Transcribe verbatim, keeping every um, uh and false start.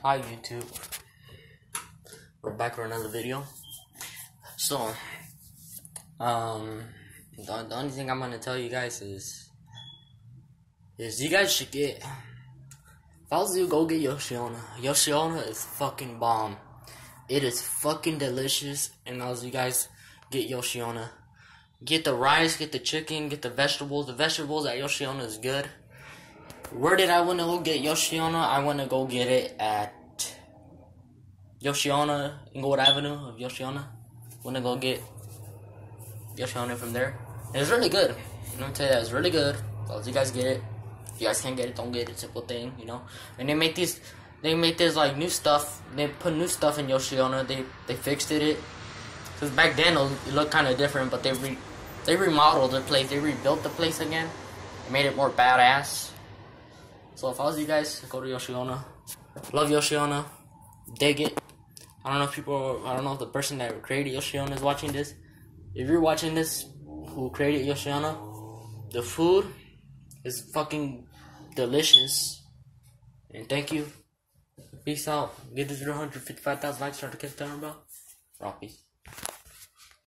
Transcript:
Hi YouTube, we're back for another video. So, um, the, the only thing I'm gonna tell you guys is, is you guys should get, if I was you, go get Yoshiona. Yoshiona is fucking bomb. It is fucking delicious, and as you guys get Yoshiona, get the rice, get the chicken, get the vegetables. The vegetables at Yoshiona is good. Where did I want to go get Yoshiona? I want to go get it at Yoshiona, Inglewood Avenue of Yoshiona. Want to go get Yoshiona from there. And it's really good. I'm going to tell you that. It's really good. So if you guys get it. If you guys can't get it, don't get it. Simple thing, you know. And they make these, they make this like new stuff. They put new stuff in Yoshiona. They they fixed it. Because back then it looked kind of different, but they re, they remodeled the place. They rebuilt the place again. They made it more badass. So if I was you guys, go to Yoshiona. Love Yoshiona. Dig it. I don't know if people, I don't know if the person that created Yoshiona is watching this. If you're watching this, who created Yoshiona, the food is fucking delicious. And thank you. Peace out. Get this one hundred fifty-five thousand likes, start the kickstart bell. Raw peace.